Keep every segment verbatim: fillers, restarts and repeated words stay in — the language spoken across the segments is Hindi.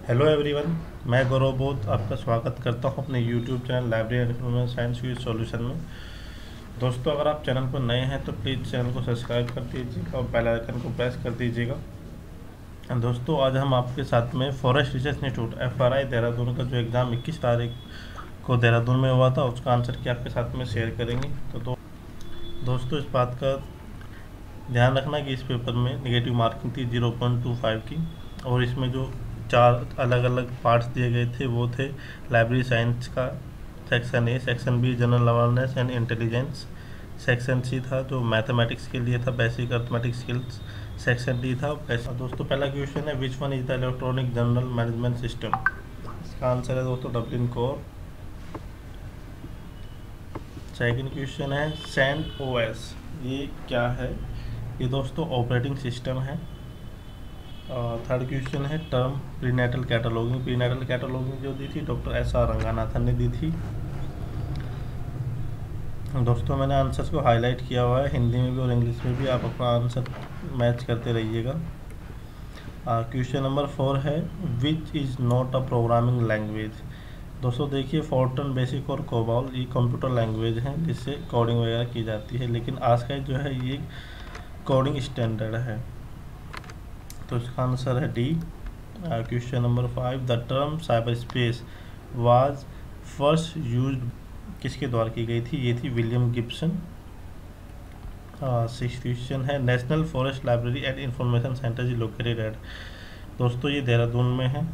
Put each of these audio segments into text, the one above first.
हेलो एवरीवन, मैं गौरव बोध आपका स्वागत करता हूं अपने YouTube channel library and information science with solution में। दोस्तों, अगर आप चैनल पर नए हैं तो प्लीज़ चैनल को सब्सक्राइब कर दीजिएगा और बेल आइकन को प्रेस कर दीजिएगा। दोस्तों, आज हम आपके साथ में forest research institute F R I Dehradun का जो एग्ज़ाम इक्कीस तारीख को देहरादून में हुआ था उसका आंसर की आपके साथ में शेयर करेंगे। तो दो, दोस्तों इस बात का ध्यान रखना कि इस पेपर में नेगेटिव मार्किंग थी ज़ीरो पॉइंट टू फाइव की, और इसमें जो चार अलग अलग पार्ट्स दिए गए थे वो थे लाइब्रेरी साइंस का section A, section B general awareness and intelligence, section C था जो मैथमेटिक्स के लिए था basic arithmetic skills, section D था पैसा। दोस्तों पहला क्वेश्चन है which one is the electronic general management system. इसका आंसर है दोस्तों डब्लिन कोर। सेकंड क्वेश्चन है सैंड ओ एस, ये क्या है? ये दोस्तों ऑपरेटिंग सिस्टम है। थर्ड क्वेश्चन है term prenatal cataloguing. Prenatal cataloguing जो दी थी डॉक्टर एस आर रंगानाथन ने दी थी। दोस्तों मैंने आंसर्स को हाईलाइट किया हुआ है हिंदी में भी और इंग्लिश में भी, आप अपना आंसर मैच करते रहिएगा। क्वेश्चन नंबर फोर है which is not a programming language. दोस्तों देखिए फोर्टन बेसिक और कोबाल ये कंप्यूटर लैंग्वेज हैं जिससे कोडिंग वगैरह की जाती है, लेकिन आस्काई जो है ये कोडिंग स्टैंडर्ड है, तो इसका आंसर है D. Question number five the term cyber space was first used किसके द्वारा की गई थी? ये थी विलियम गिब्सन। सिक्स क्वेश्चन है national forest library and information centre is located at. दोस्तों ये देहरादून में है,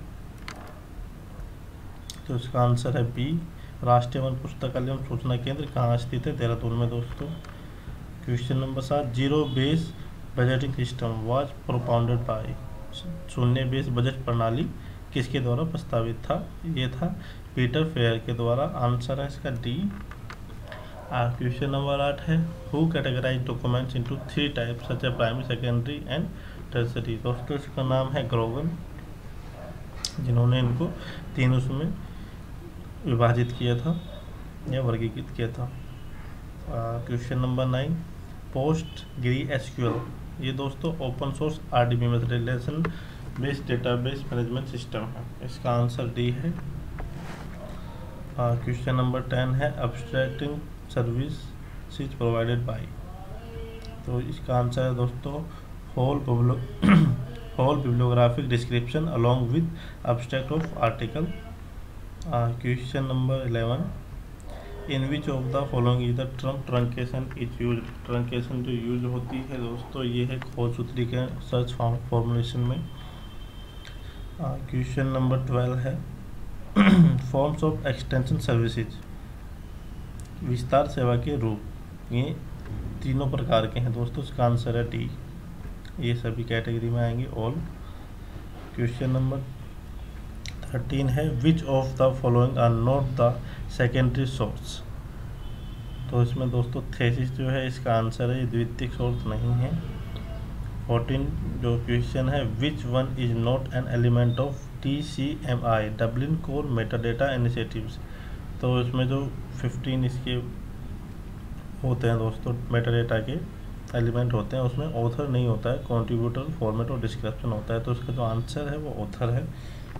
तो इसका आंसर है बी। राष्ट्रीय वन पुस्तकालय एवं सूचना केंद्र कहाँ स्थित है? देहरादून में दोस्तों। क्वेश्चन नंबर सात zero base budgeting system was propounded by. शून्य बेस बजट प्रणाली किसके द्वारा प्रस्तावित था? ये था पीटर फेयर के द्वारा। आंसर है इसका डी। क्वेश्चन नंबर आठ है who categorise documents into three types such a primary secondary and tertiary. दोस्तों इसका नाम है ग्रोगन, जिन्होंने इनको तीन उसमें विभाजित किया था या वर्गीकृत किया था। Question number nine PostgreSQL, ये दोस्तों open source RDB method relation based database management system है, इसका आंसर डी है। क्वेश्चन नंबर टेन है abstracting service is provided by, तो इसका आंसर है दोस्तों whole whole bibliographic description along with abstract of article. Question number eleven in which of the following is the term truncation is use. Truncation जो यूज होती है दोस्तों ये है खोज सूत्री के सर्च फॉर्मुलेशन में। क्वेश्चन नंबर ट्वेल्व है फॉर्म्स ऑफ एक्सटेंशन सर्विसेज, विस्तार सेवा के रूप, ये तीनों प्रकार के हैं दोस्तों, इसका आंसर है डी। ये सभी कैटेगरी में आएंगे ऑल। क्वेश्चन नंबर थर्टीन है which of the following are not the secondary source. तो इसमें दोस्तों थेसिस जो है इसका आंसर है द्वितीयक सोर्स नहीं है। फोर्टीन जो क्वेश्चन है which one is not an element of T C M I Dublin core metadata initiatives. तो इसमें जो फिफ्टीन इसके होते हैं दोस्तों मेटाडेटा के एलिमेंट होते हैं, उसमें ऑथर नहीं होता है, कंट्रीब्यूटर फॉर्मेट और डिस्क्रिप्शन होता है, तो उसका जो आंसर है वो ऑथर है।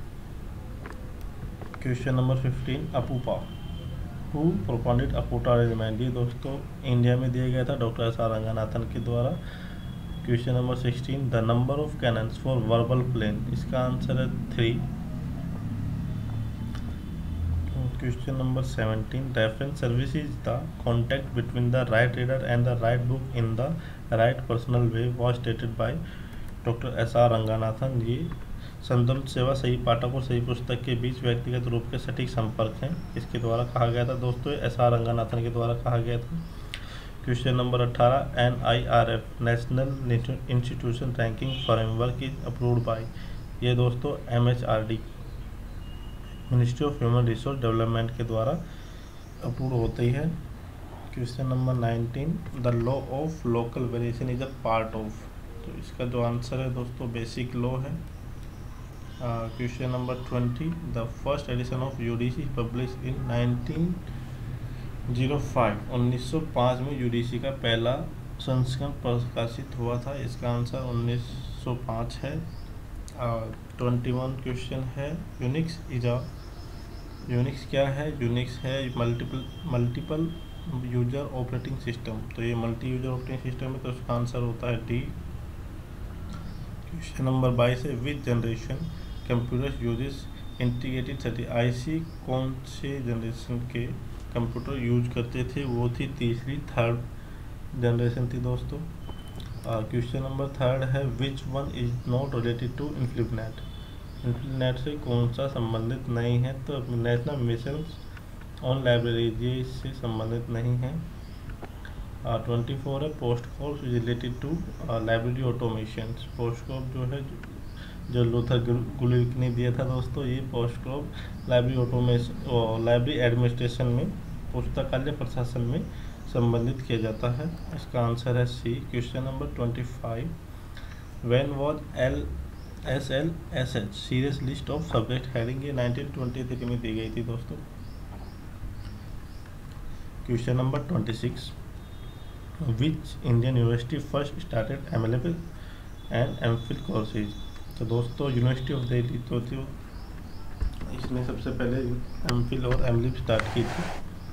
Question number fifteen APUPA who proponent APUPA element, ये दोस्तों इंडिया में दिया गया था डॉक्टर एस आर रंगानाथन के द्वारा। Question number sixteen the number of canons for verbal plane, इसका आंसर है three. Question number seventeen reference service is the contact between the right reader and the right book in the right personal way was stated by doctor S R Ranganathan. ये संतुलित सेवा सही पाठक और सही पुस्तक के बीच व्यक्तिगत रूप के सटीक संपर्क हैं, इसके द्वारा कहा गया था दोस्तों, एस आर रंगानाथन के द्वारा कहा गया था। क्वेश्चन नंबर अट्ठारह N I R F national institution ranking framework is approved by, ये दोस्तों M H R D ministry of human resource development के द्वारा अप्रूव होती है। Question number nineteen the law of local variation is a part of, तो इसका जो आंसर है दोस्तों बेसिक लॉ है। Question number twenty the first edition of UDC publish in nineteen zero five, उन्नीस सौ पाँच में यूडीसी का पहला संस्करण प्रकाशित हुआ था, इसका आंसर उन्नीस सौ पाँच है। ट्वेंटी वन क्वेश्चन है यूनिक्स इज अ यूनिक्स क्या है? यूनिक्स है multiple multiple user operating system. तो ये मल्टी यूजर ऑपरेटिंग सिस्टम है, तो उसका आंसर होता है डी। क्वेश्चन नंबर बाईस है which generation computer uses integrated circuit. IC कौन से जनरेशन के कंप्यूटर यूज करते थे? वो थी तीसरी, थर्ड जनरेशन थी दोस्तों। क्वेश्चन नंबर थर्ड है which one is not related to INFLIBNET. INFLIBNET से कौन सा संबंधित नहीं है? तो नेशनल मिशन ऑन लाइब्रेरी, ये इससे संबंधित नहीं है। ट्वेंटी फोर है post cop related to library automation. Post cop जो है जो लूथर गुलिक ने दिया था दोस्तों, ये post cop library automation library administration में पुस्तकालय प्रशासन में संबंधित किया जाता है। इसका आंसर है C. Question number twenty five when was L S L S H Sears list of subject heading, ये नाइनटीन ट्वेंटी थ्री में दी गई थी दोस्तों। Question number twenty six which Indian university first started M L L and M Phil courses. तो दोस्तों यूनिवर्सिटी ऑफ दिल्ली तो थी, इसने सबसे पहले एम फिल और एम लिप स्टार्ट की थी।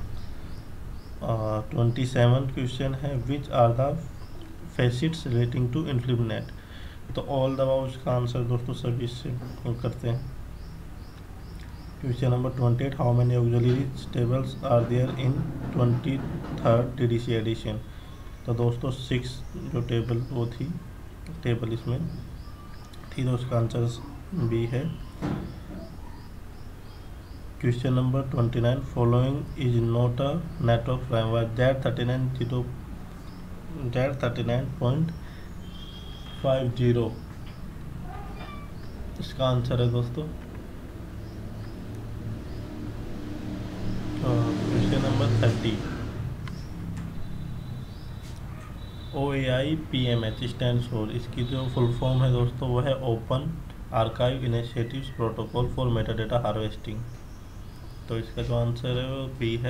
ट्वेंटी सेवन क्वेश्चन है which are the facets relating to INFLIBNET. तो ऑल द अबाउट का आंसर दोस्तों सभी से करते हैं। Question number twenty eight how many auxiliary tables are there in twenty third T D C edition. तो दोस्तों सिक्स जो टेबल वो थी टेबल इसमें थी, तो उसका आंसर बी है। Question number twenty nine following is not a network framework Z thirty nine zero Z thirty nine point five zero, इसका आंसर है दोस्तों। Question number thirty O A I P M H stand for, इसकी जो फुल फॉर्म है दोस्तों वो है open archive initiatives protocol for metadata harvesting. तो इसका जो आंसर है वो बी है।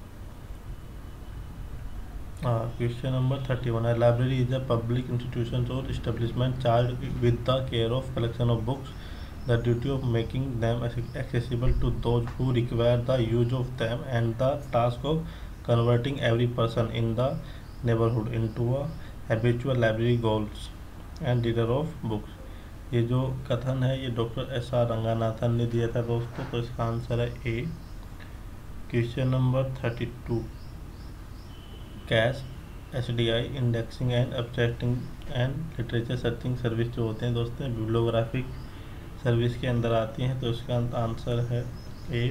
क्वेश्चन नंबर थर्टी वन है library is a public institution or establishment charge with the care of collection of books, the duty of making them accessible to those who require the use of them and the task of converting every person in the neighborhood into a habitual library goals and reader of books। ये जो कथन है ये डॉक्टर एस आर रंगानाथन ने दिया था दोस्तों, तो इसका आंसर है ए। Question number thirty two CAS S D I indexing and abstracting and literature searching service जो होते हैं दोस्तों बिब्लियोग्राफिक सर्विस के अंदर आती हैं, तो इसका आंसर है ए।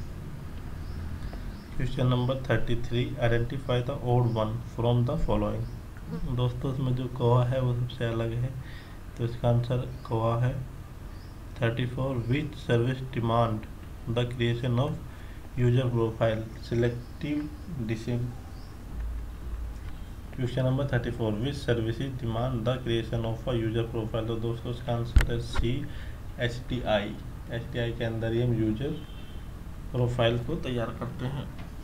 Question number thirty three identify the odd one from the following. दोस्तों इसमें जो कोआ है वो सबसे अलग है, तो इसका आंसर कोआ है। Thirty four which service demand the creation of user profile selective डिसिम। Question number thirty four which services demand the creation of a user profile. तो दोस्तों इसका आंसर है C H T I. H T I के अंदर ही हम यूजर प्रोफाइल को तैयार करते हैं।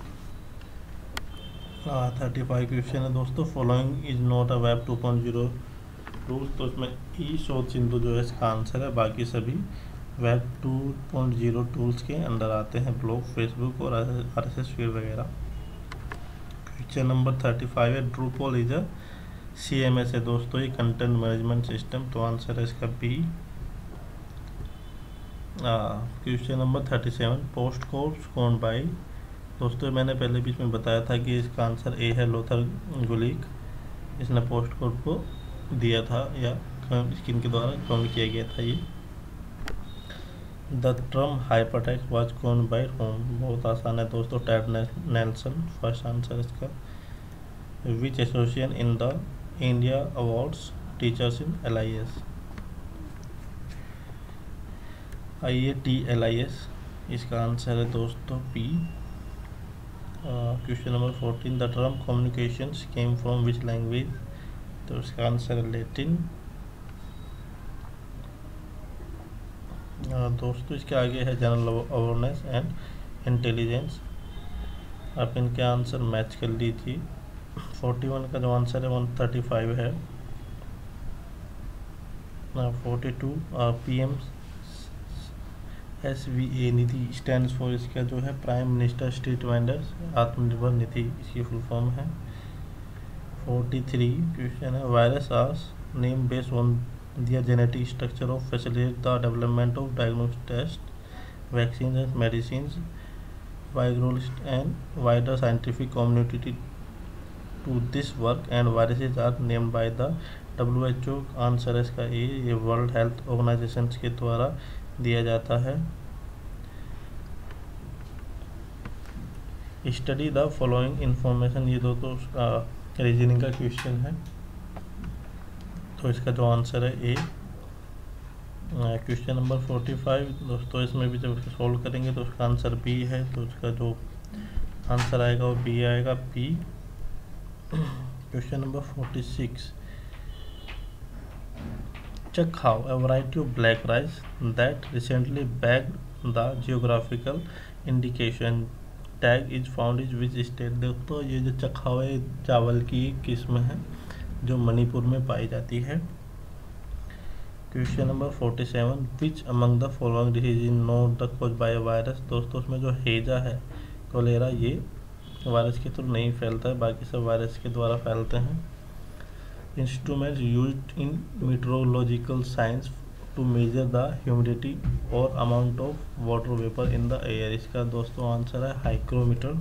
थर्टी फाइव क्वेश्चन है दोस्तों following is not a web two point zero tools. तो इसमें ई शोध सिंधु जो है इसका आंसर है, बाकी सभी web two point zero tools के अंदर आते हैं, ब्लॉग, फेसबुक और आर एस एस फीड वगैरह। क्वेश्चन नंबर थर्टी फाइव है Drupal is a C M S है दोस्तों, ये कंटेंट मैनेजमेंट सिस्टम, तो आंसर है इसका B. Question number thirty seven post codes कौन बाई। दोस्तों मैंने पहले बीच में बताया था कि इसका आंसर ए है लोथर गुलिक, इसने पोस्ट कोड को दिया था या स्किन के द्वारा कॉइन किया गया था ये। The term hypertext was coined by whom, बहुत आसान है दोस्तों, टैड नेल्सन, फर्स्ट आंसर इसका। Which association in the India awards teachers in L I S, I A T L I S, इसका आंसर है दोस्तों P. Question number fourteen the term communications came from which language. तो इसका आंसर है लेटिन। दोस्तों इसके आगे है जनरल अवेयरनेस एंड इंटेलिजेंस, आप इनके आंसर मैच कर लीजिए। फोर्टी वन का जो आंसर है वन थर्टी फाइव है। Forty two P M S V A Nidhi stand for, इसका जो है prime minister street vendors Atmanirbhar Nidhi इसकी फुल फॉर्म है। फोर्टी थ्री क्वेश्चन है, virus are name based on their genetic structure of facilitate the development of diagnostic test vaccine and medicine virologist and wider scientific community to this work and viruses are named by the W H O. Answer है इसका ए, ये वर्ल्ड हेल्थ ऑर्गेनाइजेशन के द्वारा दिया जाता है। स्टडी द फॉलोइंग इंफॉर्मेशन, ये दोस्तों रीजनिंग का क्वेश्चन है, तो इसका जो आंसर है ए। क्वेश्चन नंबर फोर्टी फाइव दोस्तों, इसमें भी जब सॉल्व करेंगे तो उसका आंसर बी है, तो इसका जो आंसर आएगा वो बी आएगा, B. Question number forty six, check how a variety of black rice that recently bagged the geographical indication tag is found in which state। दोस्तों ये जो चखावे चावल की किस्म है जो मणिपुर में पाई जाती है। Question number forty seven, which among the following disease is not the cause by virus. दोस्तों उसमें जो हेजा है, कोलेरा, ये वायरस के थ्रू नहीं फैलता है, बाकी सब वायरस के द्वारा फैलते हैं। Instruments used in meteorological science to measure the humidity or amount of water vapor in the air, इसका दोस्तों आंसर है हाइग्रोमीटर।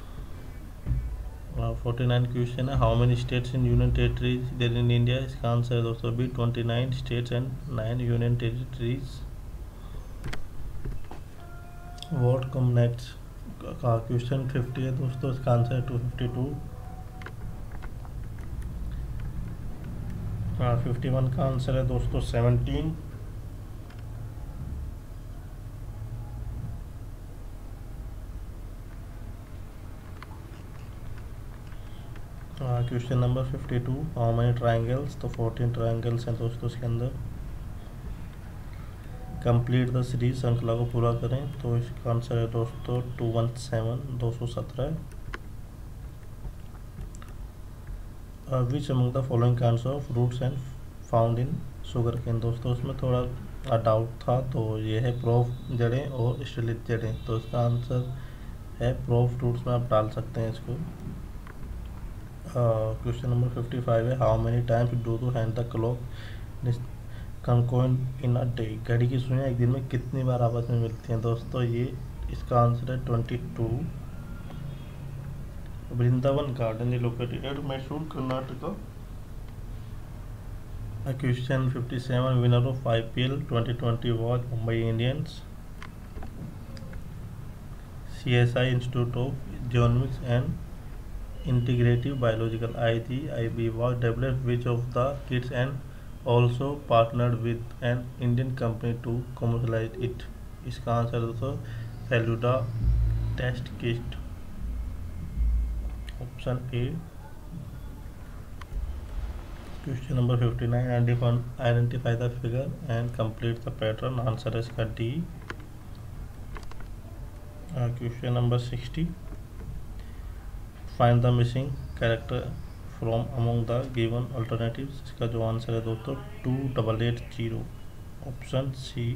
फोर्टी नाइन क्वेश्चन है, how many states in union territories there in India. इसका आंसर है दोस्तों B, twenty nine states and nine union territories. What come next का क्वेश्चन फिफ्टी है दोस्तों, इसका आंसर है टू फिफ्टी टू। हाँ फिफ्टी वन का आंसर है दोस्तों seventeen. Question number fifty two, how many triangles, तो फोर्टीन ट्राइंगल्स हैं दोस्तों इसके अंदर। कंप्लीट द सीरीज, श्रृंखला को पूरा करें, तो इसका आंसर है दोस्तों टू वन सेवन, दो सौ सत्रह। Which among the following kinds of roots and found in sugar cane. दोस्तों उसमें थोड़ा डाउट था, तो ये है प्रोफ जड़ें और स्टिलित जड़ें, तो इसका आंसर है प्रोफ रूट्स में आप डाल सकते हैं इसको। क्वेश्चन नंबर फिफ्टी फाइव है, how many times do two hand the clock coincide in a day. घड़ी की सुइयां एक दिन में कितनी बार आपस में मिलती हैं। दोस्तों ये इसका आंसर है twenty two. Vrindavan garden is located at Mysore, Karnataka. Question fifty seven, winner of I P L twenty twenty was Mumbai Indians. C S I Institute of Genomics and Integrative Biological I G I B was developed which of the kits and also partnered with an Indian company to commercialize it। इसका आंसर दोस्तों Feluda test kit, option A. Question number fifty nine, identify the figure and complete the pattern. Answer है इसका D. Question number sixty, find the missing character from among the given alternatives. इसका जो आंसर है दोस्तों two double eight zero, option C.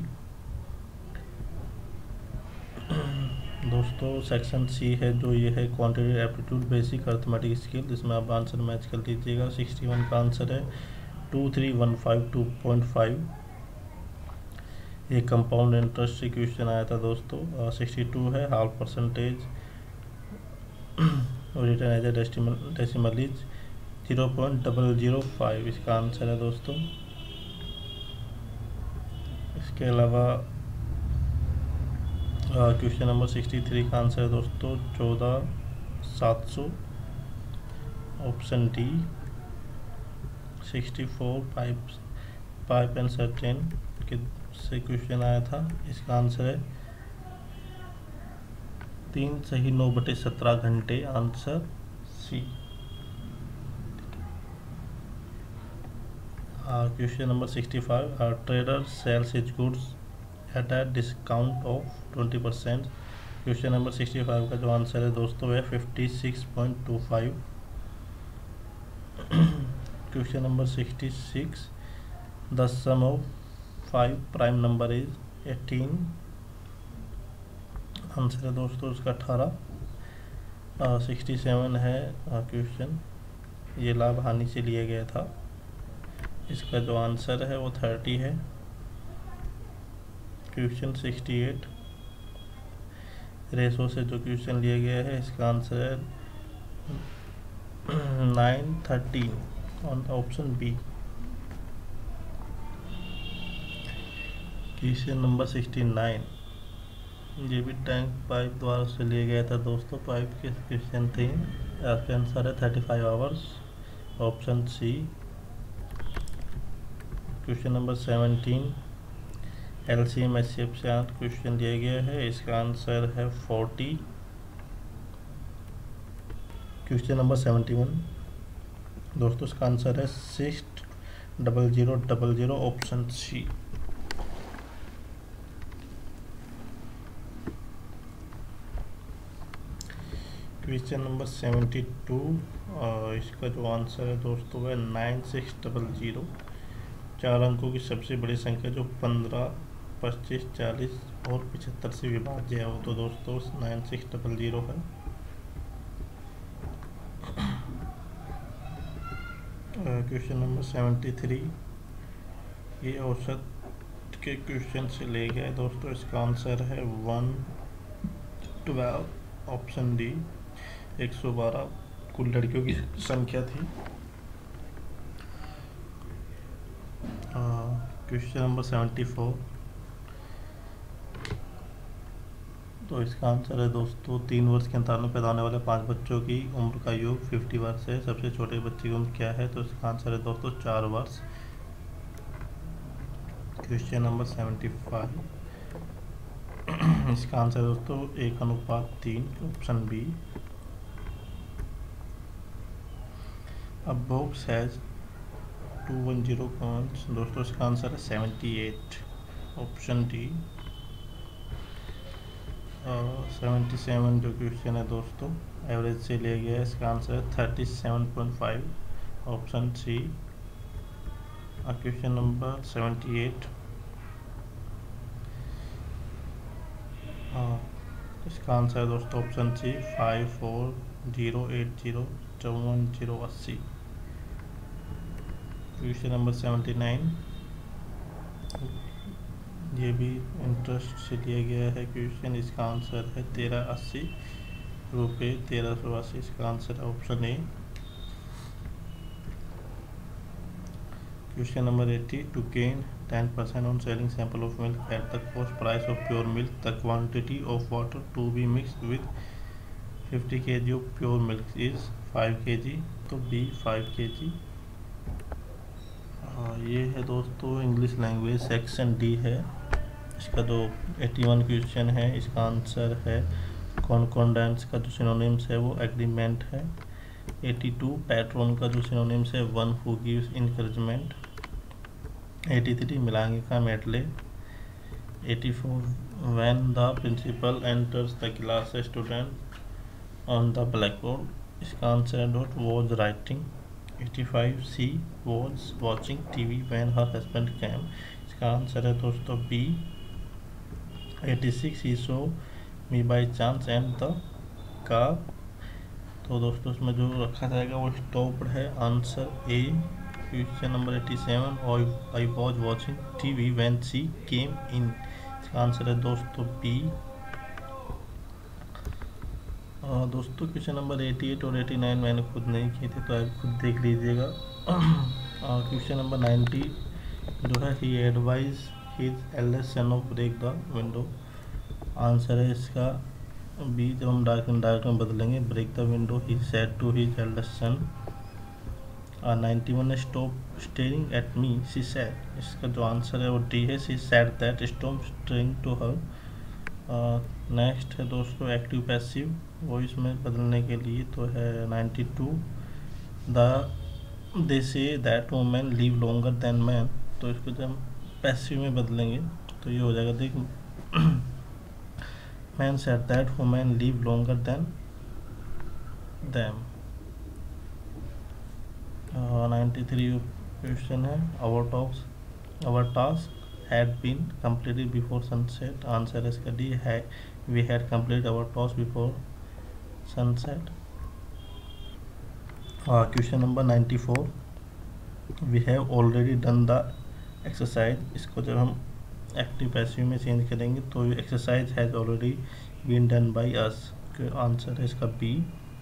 दोस्तों सेक्शन सी है जो ये है quantity aptitude basic arithmetic skill, इसमें आप आंसर मैच कर लीजिएगा। सिक्सटी वन का आंसर है two three one five two point five. ये कंपाउंड इंटरेस्ट से क्वेश्चन आया था दोस्तों। सिक्सटी टू है half percentage return as a decimal is zero point double zero five, इसका आंसर है दोस्तों। इसके अलावा क्वेश्चन नंबर सिक्सटी थ्री का आंसर है दोस्तों चौदह सात सौ, option D. Sixty four pipe pipe and cistern के से क्वेश्चन आया था, इसका आंसर है तीन सही नौ बटे सत्रह घंटे, answer C. Question number sixty five, trader sells his goods at a discount of twenty percent. Question number sixty five का जो आंसर है दोस्तों है fifty six point two five. Question number sixty six, the sum of five prime number is eighteen. Answer है दोस्तों उसका अठारह। सिक्सटी सेवन है क्वेश्चन, ये लाभ हानि से लिया गया था। इसका जो आंसर है वो थर्टी है। क्वेश्चन सिक्सटी एट, रेशो से जो क्वेश्चन लिया गया है इसका आंसर है nine thirteen on option B. Question number sixty nine, ये भी टैंक पाइप द्वारा से लिया गया था दोस्तों। पाइप के क्वेश्चन थे। आपका आंसर है thirty five hours, option C. Question number seventeen, L C M H C F से क्वेश्चन दिया गया है, इसका आंसर है forty. Question number seventy one दोस्तों, इसका आंसर है six double zero double zero, option C. Question number seventy two, इसका जो आंसर है दोस्तों है नाइन सिक्स डबल जीरो। चार अंकों की सबसे बड़ी संख्या जो पंद्रह, पच्चीस, चालीस और पचहत्तर से विभाज्य है वो तो दोस्तों नाइन सिक्स डबल जीरो है। क्वेश्चन नंबर सेवेंटी थ्री, ये औसत के क्वेश्चन से ले गए दोस्तों। इसका आंसर है वन ट्वेल्व, ऑप्शन डी। एक सौ बारह कुल लड़कियों की संख्या थी। क्वेश्चन नंबर सेवेंटी फोर, तो इसका आंसर है दोस्तों तीन वर्ष के अंतराल में पैदा होने वाले पांच बच्चों की उम्र का योग फिफ्टी वर्ष है। सबसे छोटे बच्चे की उम्र क्या है, तो इसका आंसर है दोस्तों चार वर्ष। क्वेश्चन नंबर सेवेंटी फाइव, इसका आंसर है दोस्तों एक अनुपात तीन, ऑप्शन बी। अब box has two one zero coins दोस्तों, इसका आंसर है seventy eight, option D. Seventy seven जो क्वेश्चन है दोस्तों एवरेज से लिया गया है, इसका आंसर है thirty seven point five, option C. Question number seventy eight, इसका आंसर है दोस्तों option C, five four zero eight zero चौवन जीरो अस्सी। क्वेश्चन नंबर सेवेंटी नाइन, ये भी इंटरेस्ट से लिया गया है क्वेश्चन। इसका आंसर है तेरह अस्सी रुपये तेरह सौ अस्सी, इसका आंसर है option A. Question number eighty, to gain ten percent on selling sample of milk at the cost price of pure milk, the quantity of water to be mixed with fifty K G of pure milk is five K G, तो बी फाइव के जी। ये है दोस्तों इंग्लिश लैंग्वेज, सेक्शन डी है। इसका जो एटी वन क्वेश्चन है इसका आंसर है कॉन्कॉर्डेंस का जो सिनोनिम्स है वो एग्रीमेंट है। एटी टू, पैट्रोन का जो सिनोनिम्स है one who gives encouragement. Eighty three, melange का medley. Eighty four, when the principal enters the class student on the black board, इसका आंसर है that was writing. Eighty five, she was watching TV when her husband came, इसका आंसर है दोस्तों B. Eighty six, he saw me by chance and the car, तो दोस्तों उसमें जो रखा जाएगा वो स्टॉप्ड है, answer A. Question number eighty seven, I was watching TV when she came in, इसका आंसर है दोस्तों बी। दोस्तों क्वेश्चन नंबर एटी एट और एटी नाइन मैंने खुद नहीं किए थे तो आप खुद देख लीजिएगा। क्वेश्चन नंबर नाइंटी जो है, he advise his eldest son of break the window, answer है इसका बी। जब हम डायरेक्ट डायरेक्ट में बदलेंगे, break the window he said to his eldest son. Ninety one, stop staring at me she said, इसका जो आंसर है वो डी है, she said that stop staring to her. Next है दोस्तों एक्टिव पैसिव वॉइस में बदलने के लिए, तो है ninety two, the they say that women live longer than man, तो इसको जब हम पैसिव में बदलेंगे तो ये हो जाएगा, देख man said that women live longer than them. Ninety three question है, our dogs our task had been completed before sunset. Answer is D. We had completed our task before sunset. Uh, question number ninety-four. We have already done the exercise. इसको जब हम एक्टिव पैसिव में चेंज करेंगे तो exercise has already been done by us. Answer है इसका B.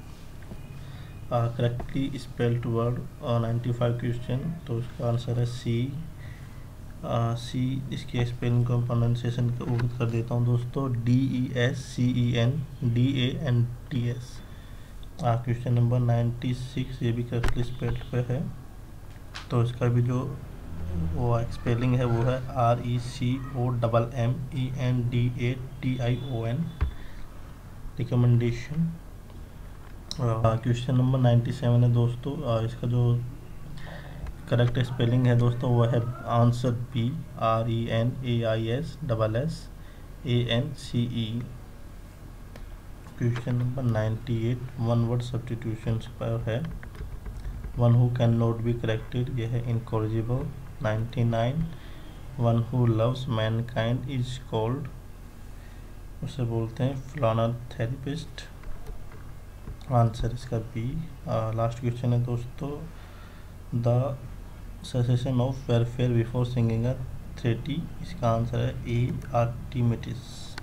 Correctly spelled word ninety five question, तो इसका आंसर है सी. सी इसके स्पेलिंग को प्रोनाउंसिएशन का उर्द कर देता हूँ दोस्तों. D E S C E N D A N T S. Question number ninety six, ये भी करेक्टली स्पेल्ड पे है, तो इसका भी जो वो स्पेलिंग है वो है R E C O double M E N D A T I O N. Recommendation. Question number ninety seven है दोस्तों. uh, इसका जो करेक्ट स्पेलिंग है दोस्तों वो है answer B. R E N A I S double S A N C E. Question number ninety eight one word substitution पर है. One who can not be corrected, ये है incorrigible. Ninety nine one who loves mankind is called, उसे बोलते हैं फलाना थेरेपिस्ट. आंसर इसका बी. लास्ट क्वेश्चन है दोस्तों. The cessation of welfare before singing a treaty, इसका आंसर है ए आर्टिमिटिस.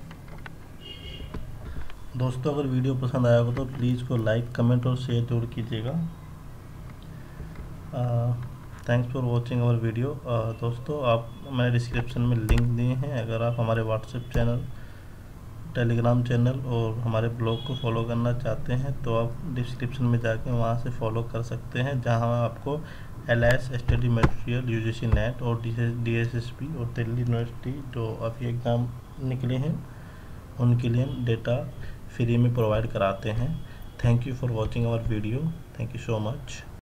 दोस्तों अगर वीडियो पसंद आया हो तो प्लीज़ को लाइक कमेंट और शेयर जरूर कीजिएगा. Thanks for watching our video. दोस्तों आप मैंने डिस्क्रिप्शन में लिंक दिए हैं. अगर आप हमारे व्हाट्सएप चैनल, टेलीग्राम चैनल और हमारे ब्लॉग को फॉलो करना चाहते हैं तो आप डिस्क्रिप्शन में जाके वहाँ से फॉलो कर सकते हैं, जहाँ आपको L S study material, U G C net और डी एस एस पी और दिल्ली यूनिवर्सिटी जो अभी एग्ज़ाम निकले हैं उनके लिए हम डेटा फ्री में प्रोवाइड कराते हैं. Thank you for watching our video. Thank you so much.